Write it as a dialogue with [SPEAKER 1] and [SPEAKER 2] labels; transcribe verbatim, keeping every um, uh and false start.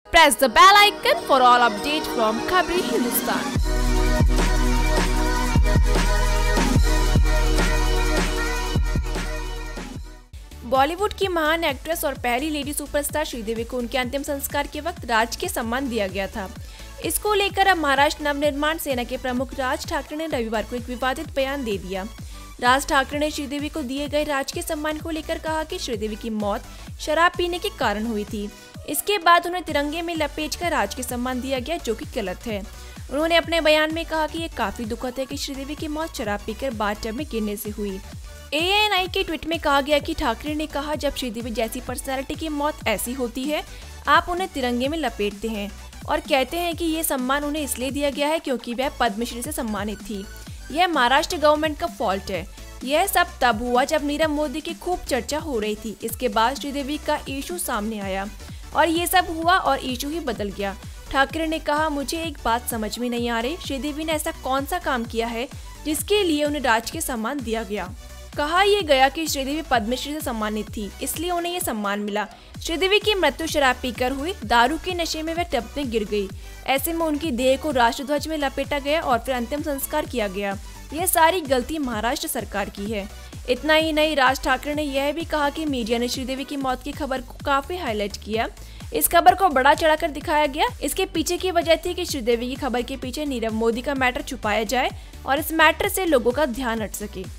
[SPEAKER 1] Press the bell icon for all updates from Khabri Hindustan. Bollywood की महान actress और पहली लेडी सुपरस्टार श्रीदेवी को उनके अंतिम संस्कार के वक्त राजकीय सम्मान दिया गया था। इसको लेकर अब महाराष्ट्र नवनिर्माण सेना के प्रमुख राज ठाकरे ने रविवार को एक विवादित बयान दे दिया। राज ठाकरे ने श्रीदेवी को दिए गए राजकीय सम्मान को लेकर कहा कि श्रीदेवी की मौत शराब पीने के कारण हुई थी। इसके बाद उन्हें तिरंगे में लपेटकर राजकीय सम्मान दिया गया, जो कि गलत है। उन्होंने अपने बयान में कहा कि ये काफी दुखद है कि श्रीदेवी की मौत शराब पीकर बाथटब में गिरने से हुई। ए एन आई के ट्वीट में कहा गया कि ठाकरे ने कहा, जब श्रीदेवी जैसी पर्सनालिटी की मौत ऐसी होती है, आप उन्हें तिरंगे में लपेटते हैं और कहते हैं कि ये सम्मान उन्हें इसलिए दिया गया है क्योंकि वह पद्मश्री से सम्मानित थी। यह महाराष्ट्र गवर्नमेंट का फॉल्ट है। यह सब तब हुआ जब नीरव मोदी की खूब चर्चा हो रही थी। इसके बाद श्रीदेवी का इशू सामने आया और ये सब हुआ और इशू ही बदल गया। ठाकरे ने कहा, मुझे एक बात समझ में नहीं आ रही, श्रीदेवी ने ऐसा कौन सा काम किया है जिसके लिए उन्हें राजकीय सम्मान दिया गया। कहा यह गया कि श्रीदेवी पद्मश्री से सम्मानित थी, इसलिए उन्हें यह सम्मान मिला। श्रीदेवी की मृत्यु शराब पीकर हुई। दारू के नशे में वह टब में गिर गई। ऐसे में उनकी देह को राष्ट्रध्वज में लपेटा गया और फिर अंतिम संस्कार किया गया। यह सारी गलती महाराष्ट्र सरकार की है। इतना ही नहीं, राज ठाकरे ने यह भी कहा कि मीडिया ने श्रीदेवी की मौत की खबर को काफी हाईलाइट किया। इस खबर को बड़ा चढ़ाकर दिखाया गया। इसके पीछे की वजह थी कि श्रीदेवी की खबर के पीछे नीरव मोदी का मैटर छुपाया जाए और इस मैटर से लोगों का ध्यान हट सके।